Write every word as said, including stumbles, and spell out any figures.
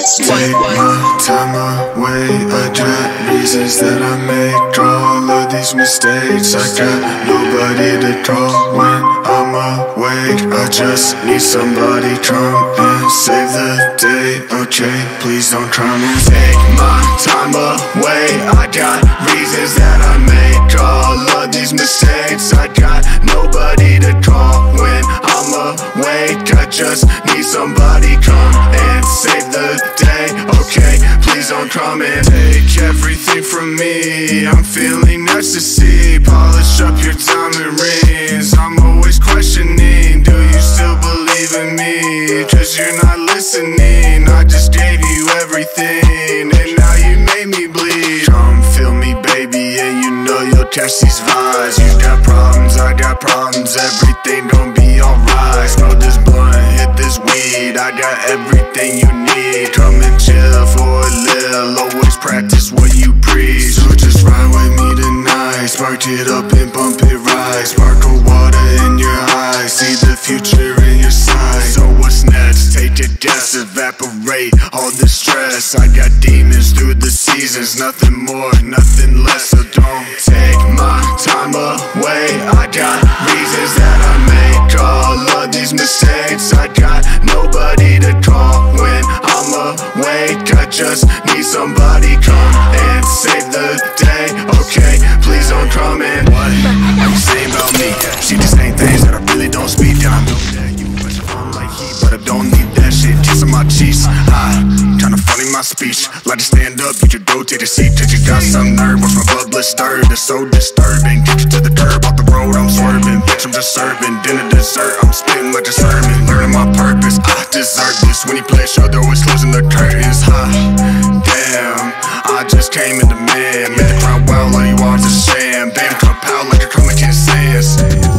Take my time away, I got reasons that I make. Draw all of these mistakes, I got nobody to draw when I'm awake. I just need somebody come and save the day. Okay, please don't try me. Take my time away, I got reasons that I make. Draw all of these mistakes, I got nobody to call when I'm awake. I just need somebody come and save the day. Okay, please don't come and take everything from me. I'm feeling ecstasy. Polish up your diamond rings. I'm always questioning, do you still believe in me? Cause you're not listening. I just gave you everything and now you made me bleed. Come feel me, baby, and you know you'll catch these vibes. You got problems, I got problems. Everything gon' be alright. Smoke this blunt, hit this weed. I got everything you need. Come and chill for a little. Always practice what you preach. So just ride with me tonight. Spark it up and bump it right. Sparkle water in your eyes. See the future in your sight. So what's next? Take a guess. Evaporate all the stress. I got demons through the seasons. Nothing more, nothing less. So don't take my time away. I got reasons that I make. All of these mistakes, I got nobody to call when I'm awake. I just need somebody come and save the day. Okay, please don't come in. What are you saying about me? She just saying things that I really don't speak. I know that you push on like heat, but I don't need that shit. Kissing my cheeks, ah, kinda funny my speech. Like to stand up, get your dough, take a seat. Cause you got some nerve, watch my blood blister. It's so disturbing, get you to the curb. Off the road, I'm swerving. Bitch, I'm just serving dinner, dessert. I'm spitting like a sermon, learning my purpose. I deserve this. When you play a show, they're always closing the curtains. Ha, damn, I just came in the man. Made the crowd wild, all you are is a sham. Baby, come out like a comic in sands.